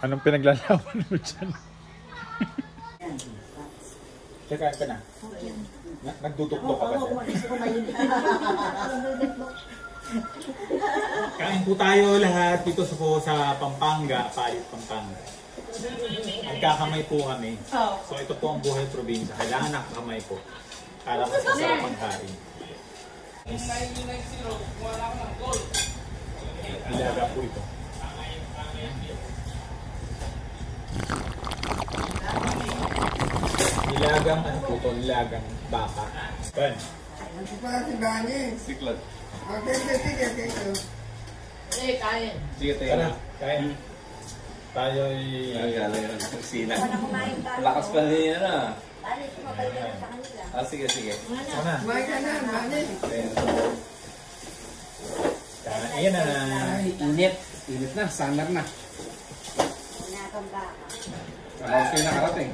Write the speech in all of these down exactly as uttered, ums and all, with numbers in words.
Anong pinaglalaban mo dyan? Kakain ka na? Nagdutuktok ka ba dyan? Kain po tayo lahat dito sa, po, sa Pampanga, Palit, Pampanga. Nagkakamay po kami. So ito po ang buhay probinsya. Kailangan nakakamay po. Para mas masarap ang kain. Ilaga po ito. Nilagang ano po ito? Nilagang baka. Ben. Ano pala si Bani? Siklat. Okay, sige, sige, sige. Eh, kain. Sige, tayo na. Kain. Tayo ay... Nagalang yun ang sina. Lakas pa rin yan ah. Ah, sige, sige. Sana. Kumain ka na, Bani. Ayan na. Ay, init. Init na, summer na. Tapos kayo nakarating.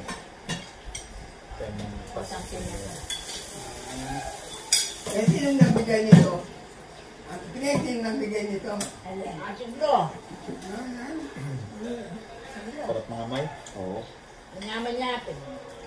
Eh, sinong nagbigay nito? At pinay, sinong nagbigay nito? Asin bro. Sarap mga may. Oo. Manyaman-yapin.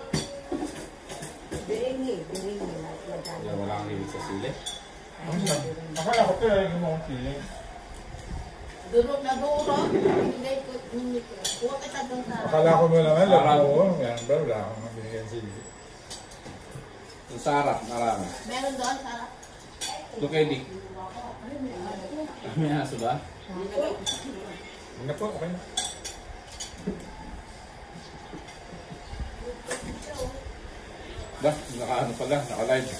Biringi, biringi. Wala, wala kang hilig sa sili. Akala ko kaya yung mga sili. Durog na durog. Hindi ko, hindi ko. Kuha kita doon sa... Akala ko mo naman, lang ako. Yan ba, wala akong mabinigyan sili. Yung sarap, marami. Meron doon sa... Doon kay Dick. May aso ba? Hindi na po, okay na. Ba, naka-ano pala, naka-live.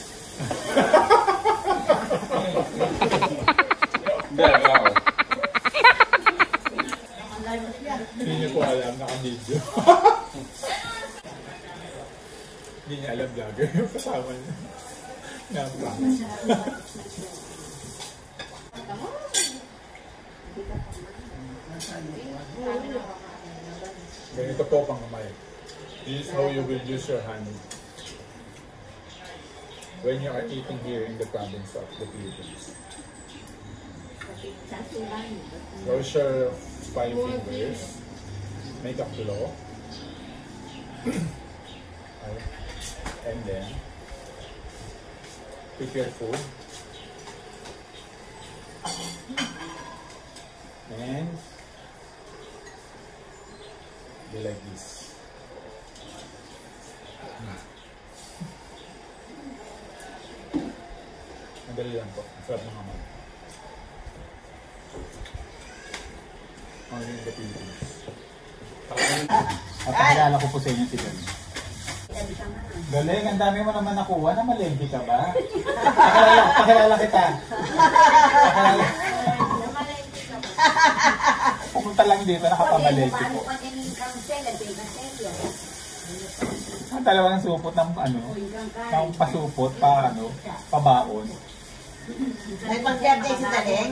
Hindi, wala ako. Hindi niyo po alam, naka-video. Hindi niya alam vlogger yung kasama niya. Nga ganito po pang kamay. This is how you will use your hand when you are eating here in the province of the Philippines. Close your five fingers. Make a claw. And then pick your food. And be like this. Madali lang po. Sarap ng kamay. Only in the Philippines. At pakilala ko po sa inyo si Galing. Galing, ang dami mo naman nakuha na malengke ka ba? Pakilala, pakilala kita. Pakilala. Pupunta lang dito, nakapamalengke po. Ang dalawa ng supot ng ano, ng pasupot, pa ano, pabaon. May pag-birthday si Daling?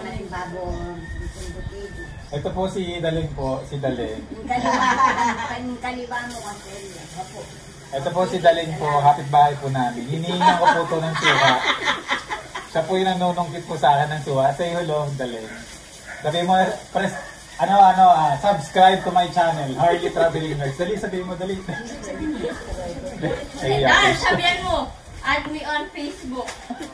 Ito po si Daling po, si Daling. Kaliwa mo kasi. Ito po si Daling po, kapitbahay po namin. Hinihingan ko po ito ng suha. Siya po yung nanunungkit po sa akin ng suha. Say hello, Daling. Sabi mo, press, ano, ano, ah, subscribe to my channel, Harley Traveling Nurse. Dali, sabihin mo, dali. Ay, Ah, sabihan mo, add me on Facebook.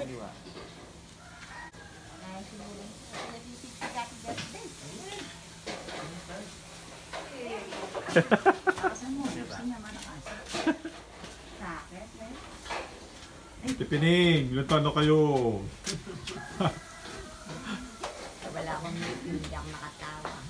Tipining, luto na kayo. Wala akong hindi ako nakatawa.